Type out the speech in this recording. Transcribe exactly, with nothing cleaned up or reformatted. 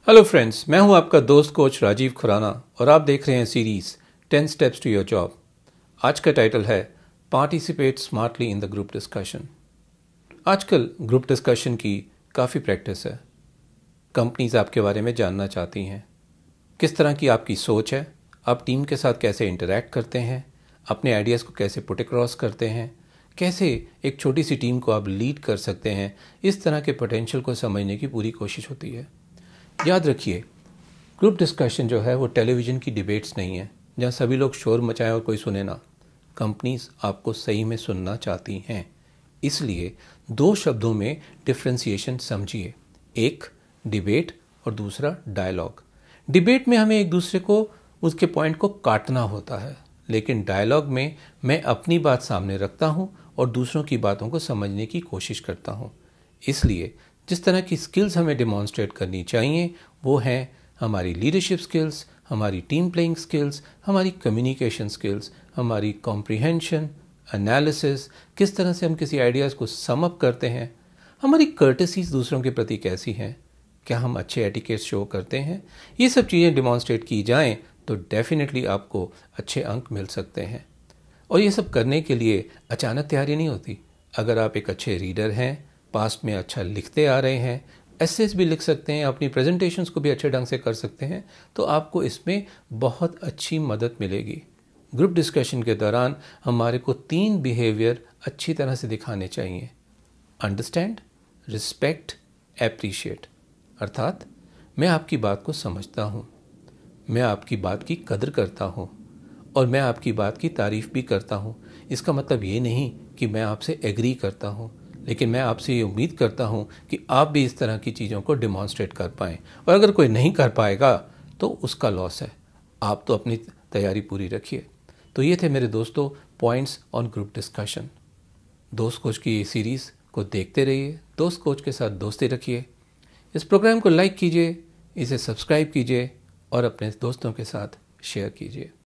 Hello friends, मैं हूं आपका दोस्त कोच राजीव खुराना और आप देख रहे हैं series ten steps to your job. आज का टाइटल है participate smartly in the group discussion. आजकल ग्रुप डिस्कशन की काफ़ी प्रैक्टिस है। कंपनीज आपके बारे में जानना चाहती हैं, किस तरह की आपकी सोच है, आप टीम के साथ कैसे इंटरैक्ट करते हैं, अपने आइडियाज़ को कैसे पुट अक्रॉस करते हैं, कैसे एक छोटी सी टीम को आप लीड कर सकते हैं। इस तरह के पोटेंशियल को समझने की पूरी कोशिश होती है। याद रखिए, ग्रुप डिस्कशन जो है वो टेलीविज़न की डिबेट्स नहीं है जहाँ सभी लोग शोर मचाएं और कोई सुने ना। कंपनीज आपको सही में सुनना चाहती हैं, इसलिए दो शब्दों में डिफ्रेंसिएशन समझिए, एक डिबेट और दूसरा डायलॉग। डिबेट में हमें एक दूसरे को उसके पॉइंट को काटना होता है, लेकिन डायलॉग में मैं अपनी बात सामने रखता हूँ और दूसरों की बातों को समझने की कोशिश करता हूँ। इसलिए जिस तरह की स्किल्स हमें डिमॉन्स्ट्रेट करनी चाहिए वो हैं हमारी लीडरशिप स्किल्स, हमारी टीम प्लेइंग स्किल्स, हमारी कम्युनिकेशन स्किल्स, हमारी कॉम्प्रिहेंशन, एनालिसिस, किस तरह से हम किसी आइडियाज़ को सम अप करते हैं, हमारी कर्टेसीज दूसरों के प्रति कैसी हैं, क्या हम अच्छे एटिकेट्स शो करते हैं। ये सब चीज़ें डिमॉन्स्ट्रेट की जाएं तो डेफिनेटली आपको अच्छे अंक मिल सकते हैं। और ये सब करने के लिए अचानक तैयारी नहीं होती। अगर आप एक अच्छे रीडर हैं, पास्ट में अच्छा लिखते आ रहे हैं, एसेस भी लिख सकते हैं, अपनी प्रेजेंटेशंस को भी अच्छे ढंग से कर सकते हैं, तो आपको इसमें बहुत अच्छी मदद मिलेगी। ग्रुप डिस्कशन के दौरान हमारे को तीन बिहेवियर अच्छी तरह से दिखाने चाहिए: अंडरस्टैंड, रिस्पेक्ट, एप्रिशिएट। अर्थात मैं आपकी बात को समझता हूँ, मैं आपकी बात की कदर करता हूँ और मैं आपकी बात की तारीफ़ भी करता हूँ। इसका मतलब ये नहीं कि मैं आपसे एग्री करता हूँ, लेकिन मैं आपसे ये उम्मीद करता हूँ कि आप भी इस तरह की चीज़ों को डिमॉन्स्ट्रेट कर पाएँ। और अगर कोई नहीं कर पाएगा तो उसका लॉस है, आप तो अपनी तैयारी पूरी रखिए। तो ये थे मेरे दोस्तों पॉइंट्स ऑन ग्रुप डिस्कशन। दोस्त कोच की ये सीरीज़ को देखते रहिए, दोस्त कोच के साथ दोस्ती रखिए। इस प्रोग्राम को लाइक कीजिए, इसे सब्सक्राइब कीजिए और अपने दोस्तों के साथ शेयर कीजिए।